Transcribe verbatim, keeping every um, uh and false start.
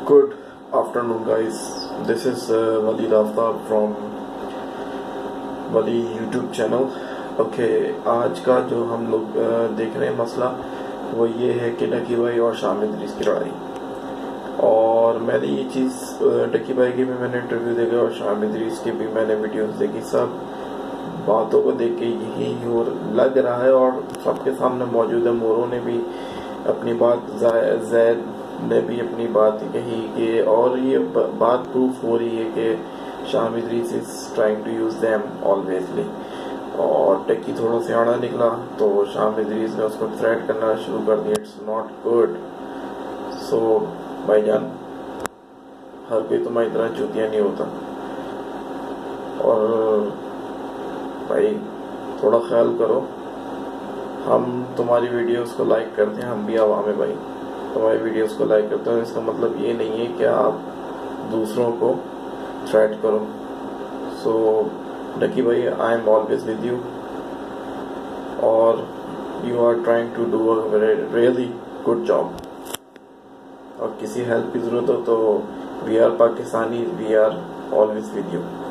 Good afternoon, guys. This is uh, Wali Aftab from Wali YouTube channel. Okay okay, आज का जो हम लोग uh, देख रहे हैं मसला वो ये है कि डकी भाई और शाम इद्रिस की लड़ाई। और मैंने ये चीज़ डकी भाई की भी मैंने इंटरव्यू देखा और शाम इद्रिस की भी मैंने वीडियोस देखी। सब बातों को देख के यही हो लग रहा है और सबके सामने मौजूद है। मोरों ने भी अपनी बात, जैद ने भी अपनी बात कही कि और ये बात प्रूफ हो रही है कि शाम Idris is trying to use them always. और टक्की थोड़ा सियाना निकला तो शाम इद्रिस ने उसको थ्रेट करना शुरू कर दिया। It's not good. सो भाईजान, हर कोई तुम्हारी इतना चूतिया नहीं होता और भाई थोड़ा ख्याल करो। हम तुम्हारी वीडियोस को लाइक करते हैं, हम भी आवाम है भाई, तुम्हारी वीडियोस को लाइक करते हैं। इसका मतलब ये नहीं है कि आप दूसरों को थ्रेट करो। सो डकी भाई, I am always with you और you are trying to do a really good job. और किसी हेल्प की जरूरत हो तो we are Pakistani, we are always with you.